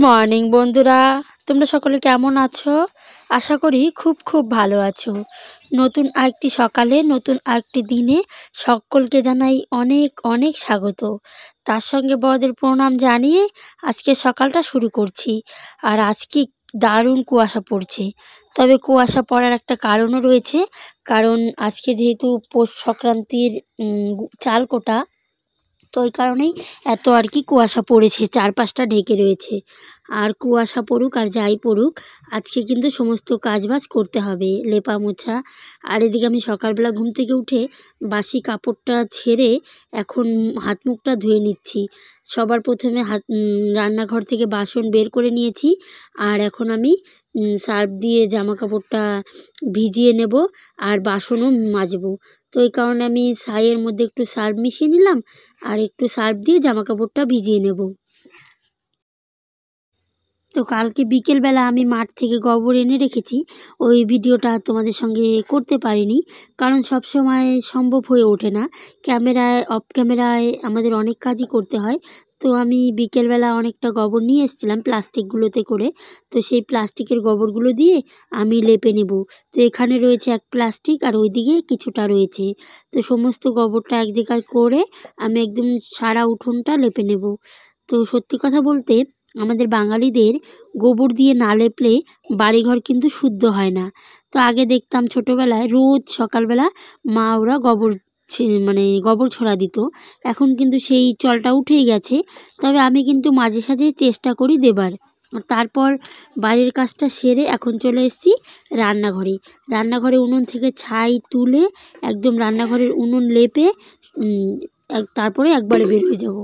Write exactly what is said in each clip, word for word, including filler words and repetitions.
Morning বন্ধুরা, তোমরা সকলে কেমন আছো? আশা করি খুব খুব ভালো আছো। নতুন আরেকটি সকালে, নতুন আরেকটি দিনে সকলকে জানাই অনেক অনেক স্বাগত। তার সঙ্গে বড়দের প্রণাম জানিয়ে আজকে সকালটা শুরু করছি। আর আজকে দারুণ কুয়াশা পড়ছে, তবে কুয়াশা পড়ার একটা কারণও রয়েছে। কারণ আজকে যেহেতু পৌষ সংক্রান্তির চাল কোটা, তো ওই কারণেই এত আর কি কুয়াশা পড়েছে, চারপাশটা ঢেকে রয়েছে। আর কুয়াশা পড়ুক আর যাই পড়ুক, আজকে কিন্তু সমস্ত কাজবাজ করতে হবে, লেপা মোছা। আর এদিকে আমি সকালবেলা ঘুম থেকে উঠে বাসি কাপড়টা ছেড়ে এখন হাত মুখটা ধুয়ে নিচ্ছি। সবার প্রথমে হাত রান্নাঘর থেকে বাসন বের করে নিয়েছি, আর এখন আমি সার্ফ দিয়ে জামা কাপড়টা ভিজিয়ে নেব আর বাসনও মাজবো। তো এই কারণে আমি ছাইয়ের মধ্যে একটু সার্ফ মিশিয়ে নিলাম আর একটু সার্ফ দিয়ে জামা কাপড়টা ভিজিয়ে নেব। তো কালকে বিকেলবেলা আমি মাঠ থেকে গোবর এনে রেখেছি, ওই ভিডিওটা তোমাদের সঙ্গে করতে পারিনি, কারণ সব সময় সম্ভব হয়ে ওঠে না। ক্যামেরায় অফ ক্যামেরায় আমাদের অনেক কাজই করতে হয়। তো আমি বিকেলবেলা অনেকটা গোবর নিয়ে এসেছিলাম প্লাস্টিকগুলোতে করে, তো সেই প্লাস্টিকের গোবরগুলো দিয়ে আমি লেপে নেব। তো এখানে রয়েছে এক প্লাস্টিক আর ওইদিকে কিছুটা রয়েছে, তো সমস্ত গোবরটা এক জায়গায় করে আমি একদম সারা উঠোনটা লেপে নেব। তো সত্যি কথা বলতে আমাদের বাঙালিদের গোবর দিয়ে না লেপলে বাড়িঘর কিন্তু শুদ্ধ হয় না। তো আগে দেখতাম ছোটোবেলায় রোজ সকালবেলা মা ওরা গোবর মানে গোবর ছোড়া দিত, এখন কিন্তু সেই চলটা উঠেই গেছে। তবে আমি কিন্তু মাঝে সাঝে চেষ্টা করি দেবার। তারপর বাড়ির কাজটা সেরে এখন চলে এসেছি রান্নাঘরে। রান্নাঘরে উনুন থেকে ছাই তুলে একদম রান্নাঘরের উনুন লেপে তারপরে একবারে বের হয়ে যাব।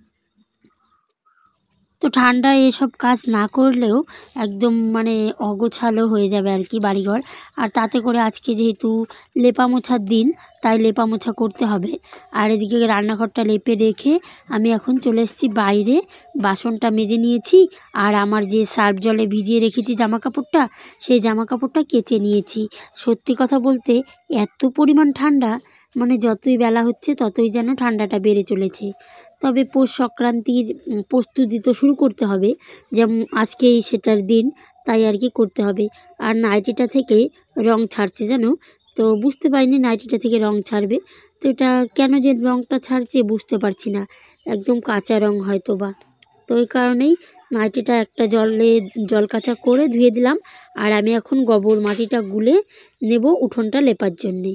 তো ঠান্ডায় এসব কাজ না করলেও একদম মানে অগোছালো হয়ে যাবে আর কি বাড়িঘর। আর তাতে করে আজকে যেহেতু লেপা মোছার দিন, তাই লেপা মোছা করতে হবে। আর এদিকে রান্নাঘরটা লেপে রেখে আমি এখন চলে এসেছি বাইরে, বাসনটা মেজে নিয়েছি আর আমার যে সার্ফ জলে ভিজিয়ে রেখেছি জামা কাপড়টা, সেই জামা কাপড়টা কেচে নিয়েছি। সত্যি কথা বলতে এত পরিমাণ ঠান্ডা, মানে যতই বেলা হচ্ছে ততই যেন ঠান্ডাটা বেড়ে চলেছে। তবে পৌষ সংক্রান্তির প্রস্তুতি তো শুরু করতে হবে, যেমন আজকেই সেটার দিন, তাই আর কি করতে হবে। আর নাইটিটা থেকে রং ছাড়ছে যেন, তো বুঝতে পারিনি নাইটিটা থেকে রং ছাড়বে। তো এটা কেন যে রংটা ছাড়ছে বুঝতে পারছি না, একদম কাঁচা রং হয়তো বা। তো ওই কারণেই নাইটিটা একটা জলে জল কাঁচা করে ধুয়ে দিলাম। আর আমি এখন গোবর মাটিটা গুলে নেব উঠোনটা লেপার জন্যে।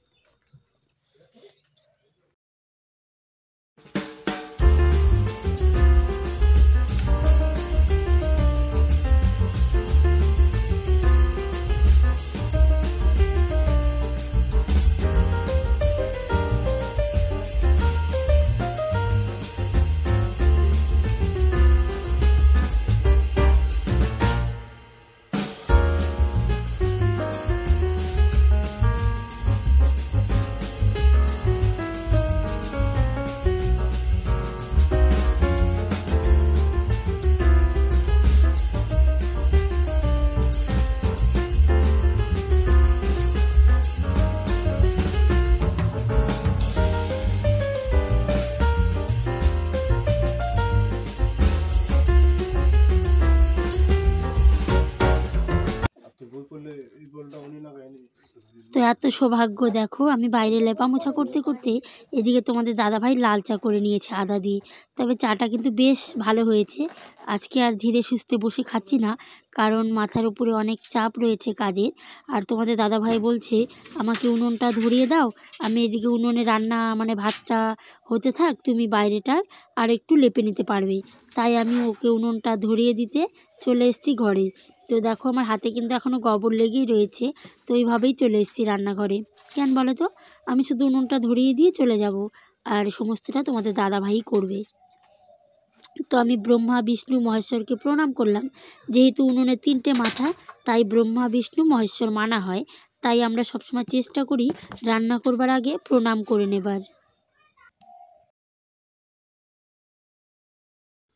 তো এত সৌভাগ্য, দেখো আমি বাইরে লেপা মোছা করতে করতে এদিকে তোমাদের দাদাভাই লাল চা করে নিয়েছে আদা দিয়ে। তবে চাটা কিন্তু বেশ ভালো হয়েছে। আজকে আর ধীরে সুস্থে বসে খাচ্ছি না, কারণ মাথার উপরে অনেক চাপ রয়েছে কাজের। আর তোমাদের দাদাভাই বলছে আমাকে উনুনটা ধরিয়ে দাও, আমি এদিকে উনুনে রান্না মানে ভাতটা হতে থাক, তুমি বাইরেটার আর একটু লেপে নিতে পারবে। তাই আমি ওকে উনুনটা ধরিয়ে দিতে চলে এসেছি ঘরে। তো দেখো আমার হাতে কিন্তু এখনও গোবর লেগেই রয়েছে, তো এইভাবেই চলে এসেছি রান্নাঘরে। কেন বলো তো, আমি শুধু উনুনটা ধরিয়ে দিয়ে চলে যাব, আর সমস্তটা তোমাদের দাদাভাই করবে। তো আমি ব্রহ্মা বিষ্ণু মহেশ্বরকে প্রণাম করলাম। যেহেতু উনুনের তিনটে মাথা, তাই ব্রহ্মা বিষ্ণু মহেশ্বর মানা হয়। তাই আমরা সবসময় চেষ্টা করি রান্না করবার আগে প্রণাম করে নেবার।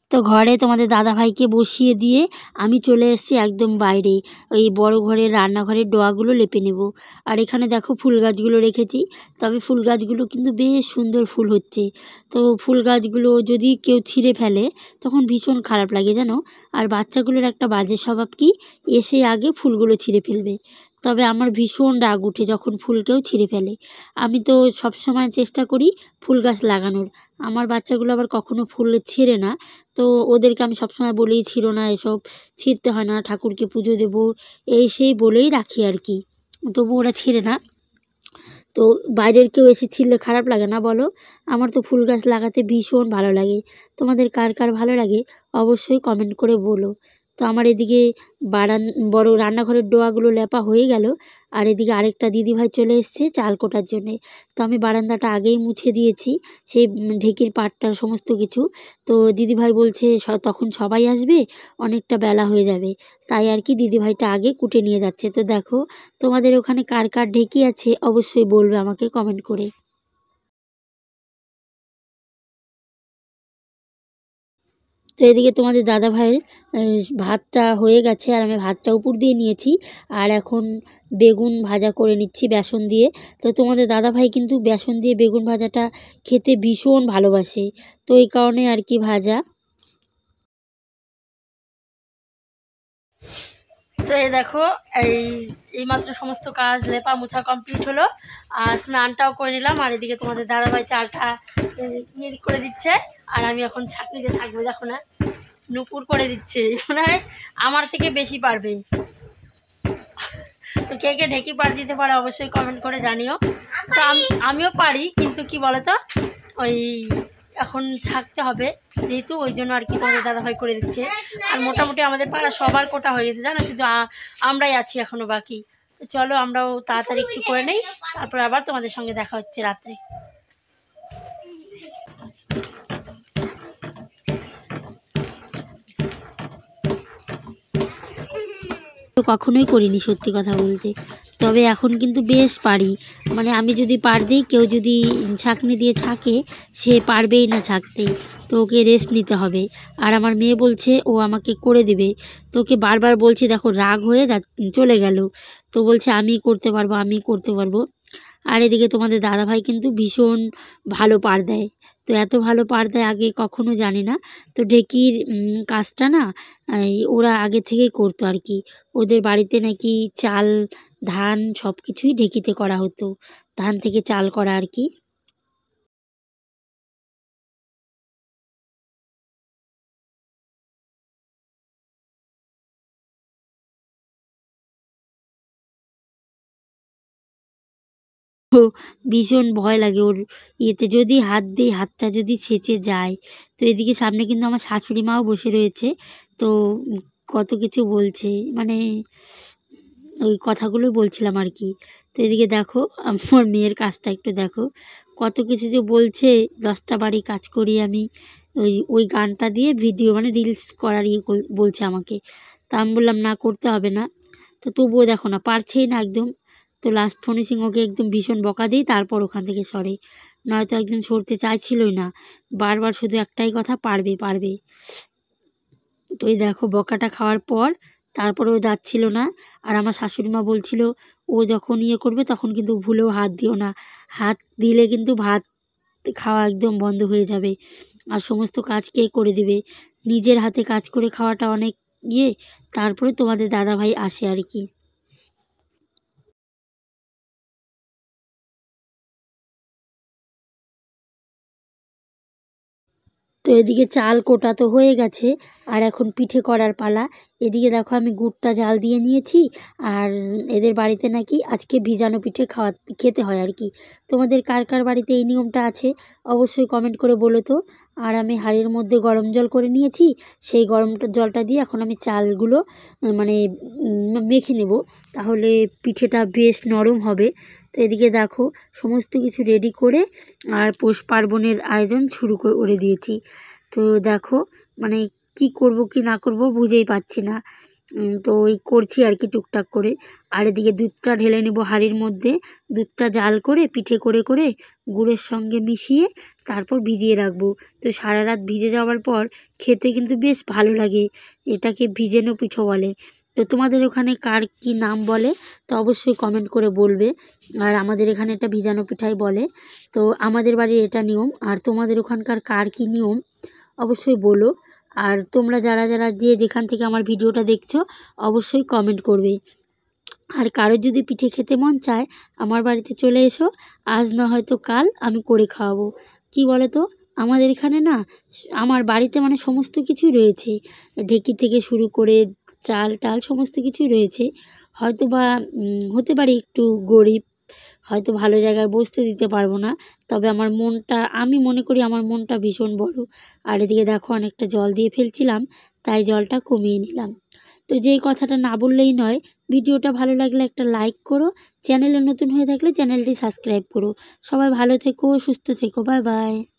তো ঘরে তোমাদের দাদাভাইকে বসিয়ে দিয়ে আমি চলে এসেছি একদম বাইরে, ওই বড় ঘরের রান্নাঘরের ডোয়াগুলো লেপে নেব। আর এখানে দেখো ফুল গাছগুলো রেখেছি, তবে ফুল গাছগুলো কিন্তু বেশ সুন্দর ফুল হচ্ছে। তো ফুল গাছগুলো যদি কেউ ছিঁড়ে ফেলে তখন ভীষণ খারাপ লাগে জানো। আর বাচ্চাগুলোর একটা বাজে স্বভাব কি, এসে আগে ফুলগুলো ছিঁড়ে ফেলবে। তবে আমার ভীষণ রাগ উঠে যখন ফুল কেউ ছিঁড়ে ফেলে। আমি তো সবসময় চেষ্টা করি ফুল গাছ লাগানোর। আমার বাচ্চাগুলো আবার কখনো ফুল ছিঁড়ে না, তো ওদেরকে আমি সবসময় বলেই ছিঁড়ো না, এসব ছিঁড়তে হয় না, ঠাকুরকে পুজো দেবো এই সেই বলেই রাখি আর কি। তবু ওরা ছিঁড়ে না। তো বাইরের কেউ এসে ছিঁড়লে খারাপ লাগে না বলো? আমার তো ফুল গাছ লাগাতে ভীষণ ভালো লাগে। তোমাদের কার কার ভালো লাগে অবশ্যই কমেন্ট করে বলো। তো আমার এদিকে বারান বড় রান্নাঘরের ডোয়াগুলো লেপা হয়ে গেল, আর এদিকে আরেকটা দিদিভাই চলে এসছে চাল কোটার জন্যে। তো আমি বারান্দাটা আগেই মুছে দিয়েছি, সেই ঢেকির পাটটার সমস্ত কিছু। তো দিদিভাই বলছে তখন সবাই আসবে, অনেকটা বেলা হয়ে যাবে, তাই আর কি দিদিভাইটা আগে কুটে নিয়ে যাচ্ছে। তো দেখো তোমাদের ওখানে কার কার ঢেকি আছে অবশ্যই বলবে আমাকে কমেন্ট করে। তো এদিকে তোমাদের দাদা ভাইয়ের ভাতটা হয়ে গেছে, আর আমি ভাতটা উপর দিয়ে নিয়েছি। আর এখন বেগুন ভাজা করে নিচ্ছি বেসন দিয়ে। তো তোমাদের দাদা ভাই কিন্তু বেসন দিয়ে বেগুন ভাজাটা খেতে ভীষণ ভালোবাসে, তো এই কারণে আর কি ভাজা। তো এই দেখো এই এইমাত্র সমস্ত কাজ লেপা মোছা কমপ্লিট হলো, আর স্নানটাও করে নিলাম। আর এদিকে তোমাদের দাদাভাই চালটা ইয়ে করে দিচ্ছে, আর আমি এখন ছাঁকনিতে থাকবো। দেখো না নুপুর করে দিচ্ছে, মনে হয় আমার থেকে বেশি পারবে। তো কে কে ঢেকি পার দিতে পারে অবশ্যই কমেন্ট করে জানিও। তো আমিও পারি, কিন্তু কি বলতো ওই এখন ছাকতে হবে যেহেতু, ওই জন্য আর কি তোমাদের দাদাভাই করে দিচ্ছে। আর মোটামুটি আমাদের পাড়া সবার কোটা হয়ে গেছে জানো, শুধু আমরাই আছি এখনো বাকি। তো চলো আমরাও তাড়াতাড়ি একটু করে নেই, তারপর আবার তোমাদের সঙ্গে দেখা হচ্ছে রাত্রে। কখনোই করিনি সত্যি কথা বলতে, তবে এখন কিন্তু বেশ পারি। মানে আমি যদি পার দিই, কেউ যদি ছাঁকনি দিয়ে ছাঁকে সে পারবেই না ছাঁকতে, তো ওকে রেস্ট নিতে হবে। আর আমার মেয়ে বলছে ও আমাকে করে দেবে, তো ওকে বারবার বলছি, দেখো রাগ হয়ে যা চলে গেল, তো বলছে আমি করতে পারবো আমি করতে পারবো। আর এদিকে তোমাদের দাদাভাই কিন্তু ভীষণ ভালো পার দেয়, তো এত ভালো পার দেয় আগে কখনো জানি না। তো ঢেকির কাজটা না ওরা আগে থেকেই করতো আর কি। ওদের বাড়িতে নাকি চাল ধান সব কিছুই ঢেকিতে করা হতো, ধান থেকে চাল করা আর কি। তো ভীষণ ভয় লাগে ওর ইয়েতে, যদি হাত দিই হাতটা যদি ছেঁচে যায়। তো এদিকে সামনে কিন্তু আমার শাশুড়ি মাও বসে রয়েছে, তো কত কিছু বলছে, মানে ওই কথাগুলোই বলছিলাম আর কি। তো এদিকে দেখো আমার মেয়ের কাজটা একটু দেখো, কত কিছু যে বলছে, দশটা বাড়ি কাজ করি আমি, ওই ওই গানটা দিয়ে ভিডিও মানে রিলস করার ইয়ে বলছে আমাকে। তা আমি বললাম না করতে হবে না, তো তবুও দেখো না পারছেই না একদম। তো লাস্ট ফিনিশিং ওকে একদম ভীষণ বকা দিই, তারপর ওখান থেকে সরে, নয়তো একদম সরতে চাইছিলই না, বারবার শুধু একটাই কথা পারবে পারবে। তো এই দেখো বকাটা খাওয়ার পর তারপরেও যাচ্ছিল না। আর আমার শাশুড়ি মা বলছিল ও যখন ইয়ে করবে তখন কিন্তু ভুলেও হাত দিও না, হাত দিলে কিন্তু ভাত খাওয়া একদম বন্ধ হয়ে যাবে, আর সমস্ত কাজ কে করে দেবে, নিজের হাতে কাজ করে খাওয়াটা অনেক ইয়ে। তারপরে তোমাদের দাদাভাই আসে আর কি। তো এদিকে চাল কোটা তো হয়ে গেছে, আর এখন পিঠে করার পালা। এদিকে দেখো আমি গুড়টা জাল দিয়ে নিয়েছি, আর এদের বাড়িতে নাকি আজকে ভিজানো পিঠে খাওয়া খেতে হয় আর কি। তোমাদের কার কার বাড়িতে এই নিয়মটা আছে অবশ্যই কমেন্ট করে বলো তো। আর আমি হাঁড়ির মধ্যে গরম জল করে নিয়েছি, সেই গরম জলটা দিয়ে এখন আমি চালগুলো মানে মেখে নেব, তাহলে পিঠেটা বেশ নরম হবে। তো এদিকে দেখো সমস্ত কিছু রেডি করে আর পৌষ পার্বণের আয়োজন শুরু করে দিয়েছি। তো দেখো মানে কি করব কি না করব বুঝেই পাচ্ছি না। তো ওই করছি আর কি টুকটাক করে। আর এদিকে দুধটা ঢেলে নেব হাঁড়ির মধ্যে। দুধটা জাল করে পিঠে করে করে গুড়ের সঙ্গে মিশিয়ে তারপর ভিজিয়ে রাখবো। তো সারা রাত ভিজে যাওয়ার পর খেতে কিন্তু বেশ ভালো লাগে। এটাকে ভিজেনো পিঠে বলে। তো তোমাদের ওখানে কার কি নাম বলে তো অবশ্যই কমেন্ট করে বলবে। আর আমাদের এখানে এটা ভিজানো পিঠাই বলে। তো আমাদের বাড়ির এটা নিয়ম। আর তোমাদের ওখানকার কার কি নিয়ম অবশ্যই বলো। আর তোমরা যারা যারা যে যেখান থেকে আমার ভিডিওটা দেখছো অবশ্যই কমেন্ট করবে। আর কারোর যদি পিঠে খেতে মন চায় আমার বাড়িতে চলে এসো, আজ না হয়তো কাল আমি করে খাওয়াবো। কি বলো তো, আমাদের এখানে না আমার বাড়িতে মানে সমস্ত কিছুই রয়েছে, ঢেঁকি থেকে শুরু করে চাল টাল সমস্ত কিছুই রয়েছে। হয়তো বা হতে পারি একটু গরিব, হয়তো ভালো জায়গায় বসতে দিতে পারবো না, তবে আমার মনটা আমি মনে করি আমার মনটা ভীষণ বড়। আর এদিকে দেখো অনেকটা জল দিয়ে ফেলছিলাম, তাই জলটা কমিয়ে নিলাম। তো যেই কথাটা না বললেই নয়, ভিডিওটা ভালো লাগলে একটা লাইক করো, চ্যানেলে নতুন হয়ে থাকলে চ্যানেলটি সাবস্ক্রাইব করো। সবাই ভালো থেকো, সুস্থ থেকো, বাই বাই।